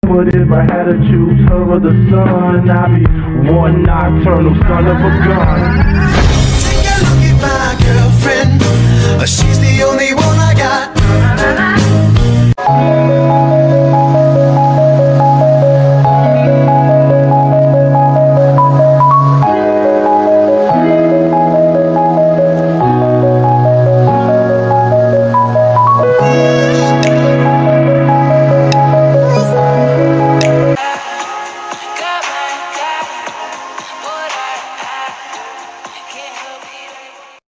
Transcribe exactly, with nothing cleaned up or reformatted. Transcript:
But if I had to choose her or the sun, I'd be one nocturnal son of a gun.